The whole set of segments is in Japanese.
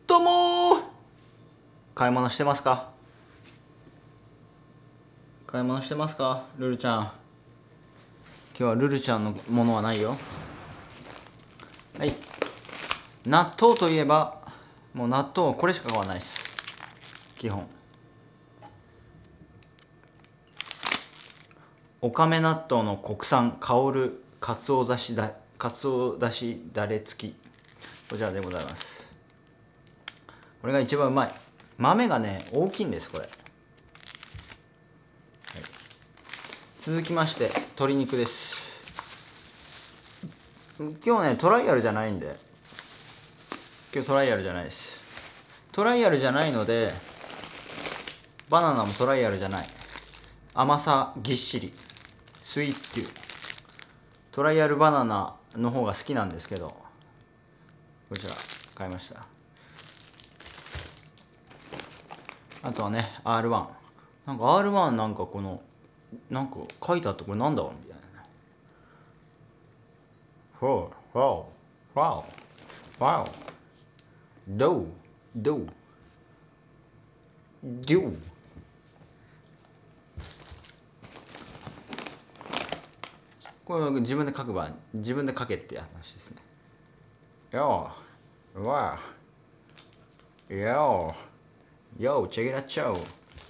どうもー。買い物してますか？買い物してますかルルちゃん。今日はルルちゃんのものはないよ。はい、納豆といえばもう納豆はこれしか買わないです。基本おかめ納豆の国産香るかつおだしだれ付き、こちらでございます。これが一番うまい。豆がね大きいんですこれ、はい、続きまして鶏肉です。今日ねトライアルじゃないんで、今日トライアルじゃないです。トライアルじゃないのでバナナもトライアルじゃない。甘さぎっしりスイーティー、トライアルバナナの方が好きなんですけど、こちら買いました。あとはね R1、 なんか R1 なんかこのなんか書いてあって、これなんだろうみたいなね。ほうほうほうほうどうどうどう、これ自分で書く場合自分で書けって話ですね。よーわーよーよーチェケラッチャオ。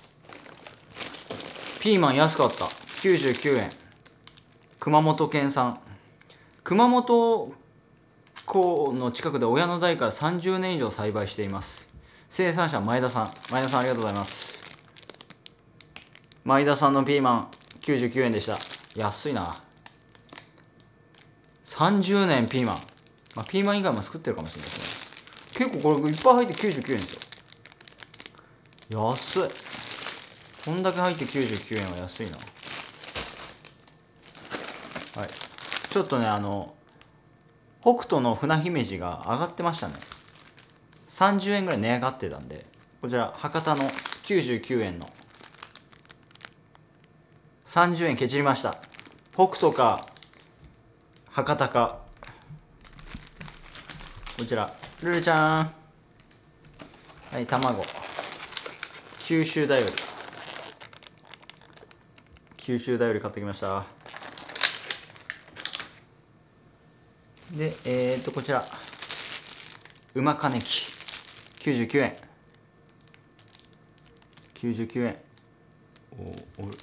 ピーマン安かった。99円。熊本県産。熊本港の近くで親の代から30年以上栽培しています。生産者前田さん、前田さんありがとうございます。前田さんのピーマン99円でした。安いな。30年ピーマン、まあ、ピーマン以外も作ってるかもしれないですね。結構これいっぱい入って99円ですよ。安い。こんだけ入って99円は安いな。はい、ちょっとね北斗の船姫路が上がってましたね。30円ぐらい値上がってたんで、こちら博多の99円の30円ケチりました。北斗か博多か、こちらルルちゃん、はい、卵九州だより、九州だより買ってきました。でこちらうまかねき99円、99円。おる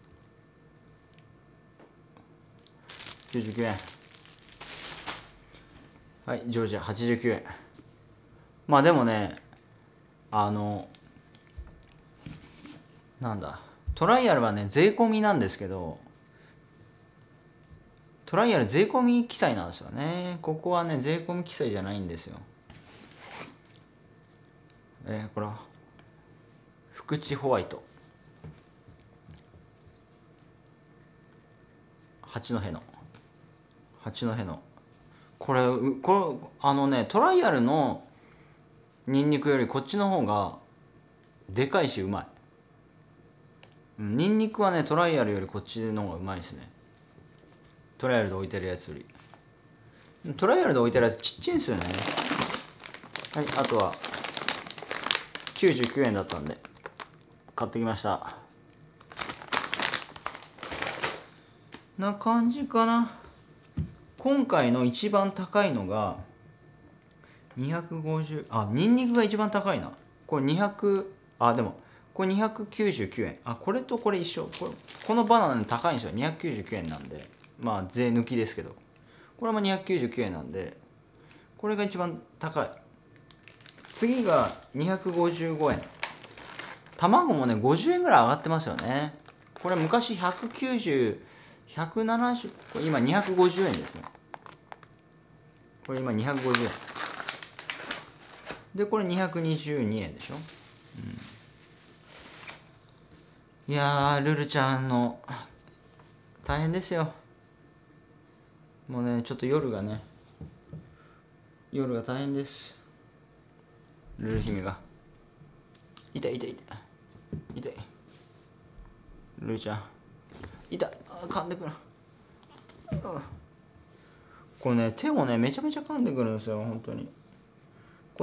99円。はい、ジョージア89円。まあでもねなんだ、トライアルはね税込みなんですけど、トライアル税込み記載なんですよね。ここはね税込み記載じゃないんですよ。これは福地ホワイト、八戸のこれトライアルのニンニクよりこっちの方がでかいしうまい。ニンニクはねトライアルよりこっちの方がうまいですね。トライアルで置いてるやつより。トライアルで置いてるやつちっちゃいんですよね。はい、あとは99円だったんで買ってきました。な感じかな。今回の一番高いのが250、ニンニクが一番高いな。これ200、でもこれ299円。これとこれ一緒。このバナナ高いんですよ。299円なんで、まあ税抜きですけど、これも299円なんで、これが一番高い。次が255円。卵もね50円ぐらい上がってますよね。これ昔190、170、これ今250円ですね。これ今250円で、これ222円でしょ。いやールルちゃんの大変ですよ。もうねちょっと夜が大変です。ルル姫が痛いルルちゃん痛い、噛んでくる。これね手をねめちゃめちゃ噛んでくるんですよ本当に。